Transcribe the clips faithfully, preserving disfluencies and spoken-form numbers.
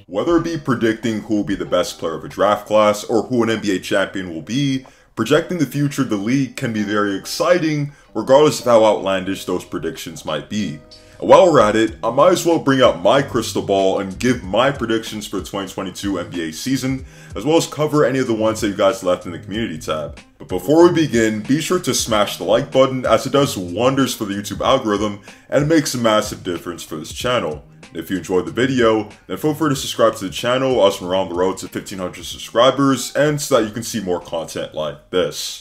Whether it be predicting who will be the best player of a draft class or who an N B A champion will be, projecting the future of the league can be very exciting regardless of how outlandish those predictions might be. And while we're at it, I might as well bring out my crystal ball and give my predictions for the twenty twenty-two N B A season, as well as cover any of the ones that you guys left in the community tab. But before we begin, be sure to smash the like button as it does wonders for the YouTube algorithm and it makes a massive difference for this channel. And if you enjoyed the video, then feel free to subscribe to the channel as we're on the road to fifteen hundred subscribers and so that you can see more content like this.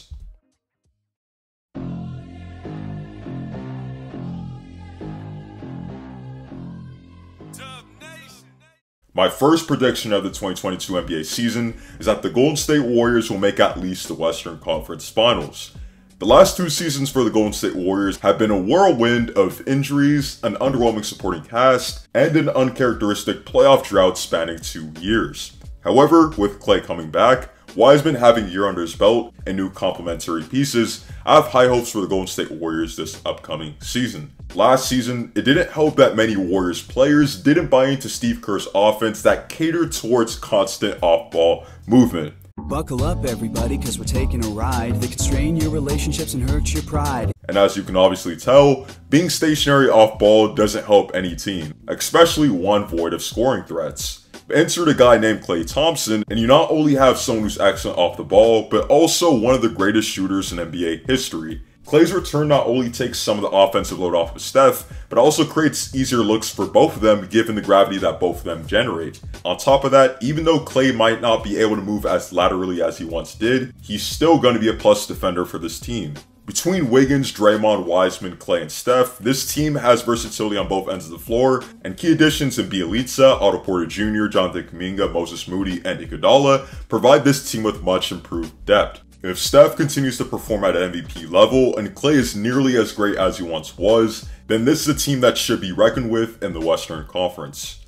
My first prediction of the twenty twenty-two N B A season is that the Golden State Warriors will make at least the Western Conference Finals. The last two seasons for the Golden State Warriors have been a whirlwind of injuries, an underwhelming supporting cast, and an uncharacteristic playoff drought spanning two years. However, with Klay coming back, Wiseman having a year under his belt, and new complementary pieces, I have high hopes for the Golden State Warriors this upcoming season. Last season, it didn't help that many Warriors players didn't buy into Steve Kerr's offense that catered towards constant off-ball movement. Buckle up everybody, cause we're taking a ride that can strain your relationships and hurt your pride. And as you can obviously tell, being stationary off-ball doesn't help any team, especially one void of scoring threats. Insert a guy named Klay Thompson, and you not only have someone who's excellent off the ball, but also one of the greatest shooters in N B A history. Klay's return not only takes some of the offensive load off of Steph, but also creates easier looks for both of them given the gravity that both of them generate. On top of that, even though Klay might not be able to move as laterally as he once did, he's still going to be a plus defender for this team. Between Wiggins, Draymond, Wiseman, Klay, and Steph, this team has versatility on both ends of the floor, and key additions in Bjelica, Otto Porter Junior, Jonathan Kuminga, Moses Moody, and Iguodala provide this team with much improved depth. If Steph continues to perform at an M V P level, and Klay is nearly as great as he once was, then this is a team that should be reckoned with in the Western Conference.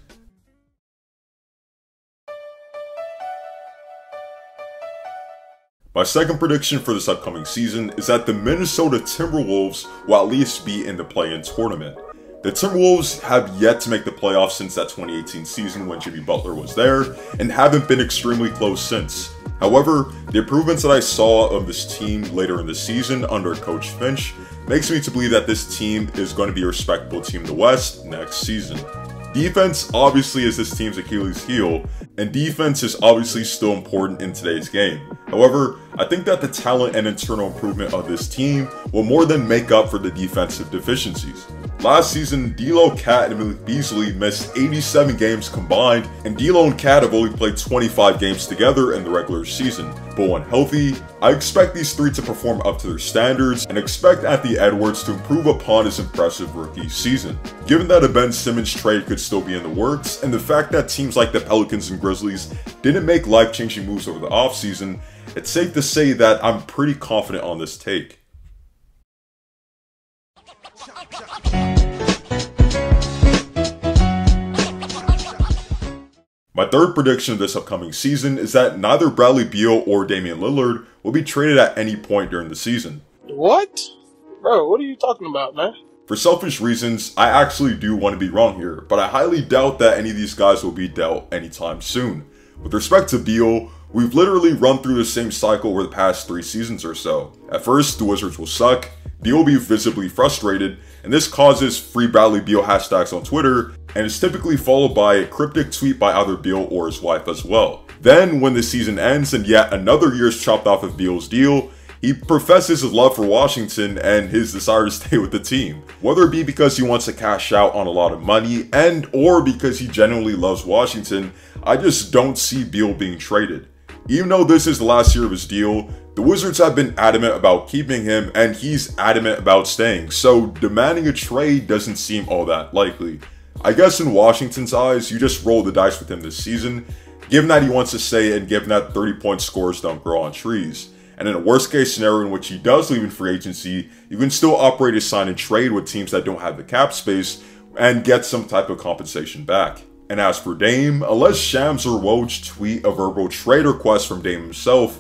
My second prediction for this upcoming season is that the Minnesota Timberwolves will at least be in the play-in tournament. The Timberwolves have yet to make the playoffs since that twenty eighteen season when Jimmy Butler was there, and haven't been extremely close since. However, the improvements that I saw of this team later in the season under Coach Finch makes me to believe that this team is going to be a respectable team in the West next season. Defense obviously is this team's Achilles heel, and defense is obviously still important in today's game. However, I think that the talent and internal improvement of this team will more than make up for the defensive deficiencies. Last season, D'Lo, Cat, and Malik Beasley missed eighty-seven games combined, and D'Lo and Cat have only played twenty-five games together in the regular season. But when healthy, I expect these three to perform up to their standards, and expect Anthony Edwards to improve upon his impressive rookie season. Given that a Ben Simmons trade could still be in the works, and the fact that teams like the Pelicans and Grizzlies didn't make life-changing moves over the offseason, it's safe to say that I'm pretty confident on this take. My third prediction of this upcoming season is that neither Bradley Beal or Damian Lillard will be traded at any point during the season. What? Bro, what are you talking about, man? For selfish reasons, I actually do want to be wrong here, but I highly doubt that any of these guys will be dealt anytime soon. With respect to Beal, we've literally run through the same cycle over the past three seasons or so. At first, the Wizards will suck, Beal will be visibly frustrated, and this causes free Bradley Beal hashtags on Twitter, and is typically followed by a cryptic tweet by either Beal or his wife as well. Then, when the season ends and yet another year is chopped off of Beal's deal, he professes his love for Washington and his desire to stay with the team. Whether it be because he wants to cash out on a lot of money and or because he genuinely loves Washington, I just don't see Beal being traded. Even though this is the last year of his deal, the Wizards have been adamant about keeping him and he's adamant about staying, so demanding a trade doesn't seem all that likely. I guess in Washington's eyes, you just roll the dice with him this season, given that he wants to stay and given that thirty point scores don't grow on trees. And in a worst case scenario in which he does leave in free agency, you can still operate a sign and trade with teams that don't have the cap space and get some type of compensation back. And as for Dame, unless Shams or Woj tweet a verbal trade request from Dame himself,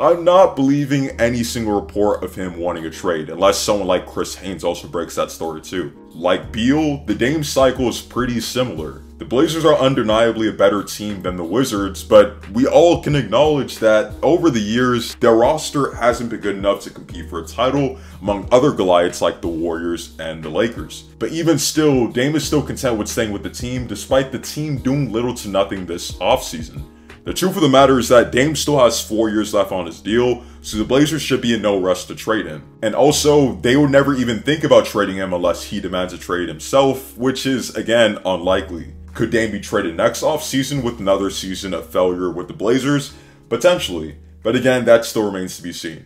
I'm not believing any single report of him wanting a trade, unless someone like Chris Haynes also breaks that story too. Like Beal, the Dame cycle is pretty similar. The Blazers are undeniably a better team than the Wizards, but we all can acknowledge that over the years, their roster hasn't been good enough to compete for a title among other Goliaths like the Warriors and the Lakers. But even still, Dame is still content with staying with the team despite the team doing little to nothing this offseason. The truth of the matter is that Dame still has four years left on his deal, so the Blazers should be in no rush to trade him. And also, they would never even think about trading him unless he demands a trade himself, which is, again, unlikely. Could Dame be traded next offseason with another season of failure with the Blazers? Potentially, but again, that still remains to be seen.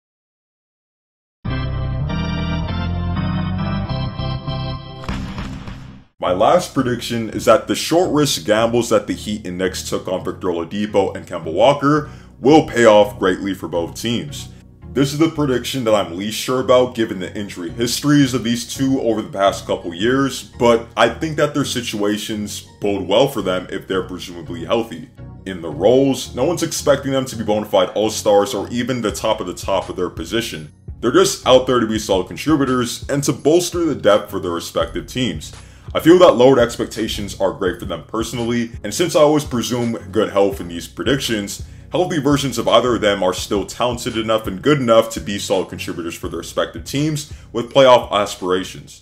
My last prediction is that the short risk gambles that the Heat and Knicks took on Victor Oladipo and Kemba Walker will pay off greatly for both teams. This is the prediction that I'm least sure about given the injury histories of these two over the past couple years, but I think that their situations bode well for them if they're presumably healthy. In the roles, no one's expecting them to be bona fide all-stars or even the top of the top of their position. They're just out there to be solid contributors and to bolster the depth for their respective teams. I feel that lowered expectations are great for them personally, and since I always presume good health in these predictions, healthy versions of either of them are still talented enough and good enough to be solid contributors for their respective teams with playoff aspirations.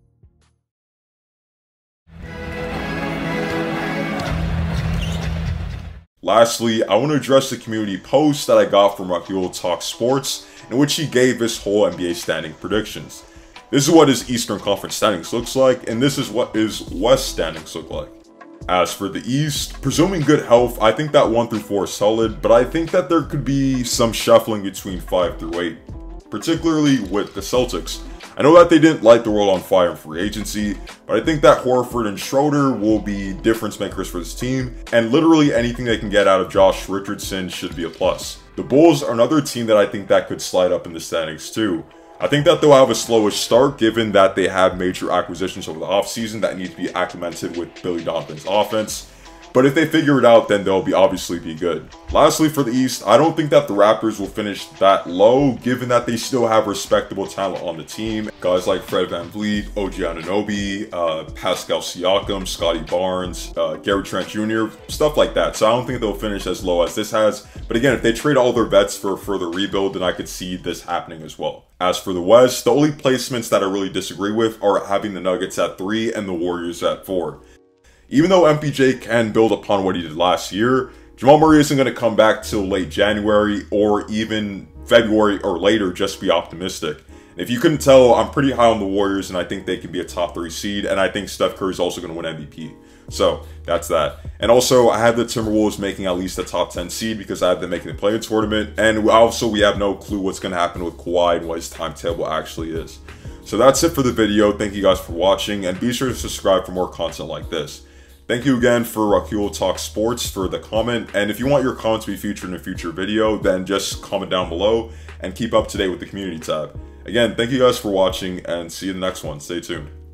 Lastly, I want to address the community post that I got from Raquel Talk Sports, in which he gave his whole N B A standing predictions. This is what his Eastern Conference standings looks like, and this is what his West standings look like. As for the East, presuming good health, I think that one through four is solid, but I think that there could be some shuffling between five through eight, particularly with the Celtics. I know that they didn't light the world on fire in free agency, but I think that Horford and Schroeder will be difference makers for this team, and literally anything they can get out of Josh Richardson should be a plus. The Bulls are another team that I think that could slide up in the standings too. I think that they'll have a slowish start given that they have major acquisitions over the offseason that need to be acclimated with Billy Donovan's offense. But if they figure it out, then they'll be obviously be good. Lastly, for the East, I don't think that the Raptors will finish that low, given that they still have respectable talent on the team. Guys like Fred VanVleet, O G Anunoby, uh, Pascal Siakam, Scotty Barnes, uh, Gary Trent Junior, stuff like that. So I don't think they'll finish as low as this has. But again, if they trade all their vets for a further rebuild, then I could see this happening as well. As for the West, the only placements that I really disagree with are having the Nuggets at three and the Warriors at four. Even though M P J can build upon what he did last year, Jamal Murray isn't going to come back till late January or even February or later, just be optimistic. And if you couldn't tell, I'm pretty high on the Warriors and I think they can be a top three seed, and I think Steph Curry is also going to win M V P. So that's that. And also, I have the Timberwolves making at least a top ten seed because I have them making the play-in tournament, and also we have no clue what's going to happen with Kawhi and what his timetable actually is. So that's it for the video. Thank you guys for watching, and be sure to subscribe for more content like this. Thank you again for Raquel Talk Sports for the comment, and if you want your comment to be featured in a future video, then just comment down below and keep up to date with the community tab. Again, thank you guys for watching, and see you in the next one. Stay tuned.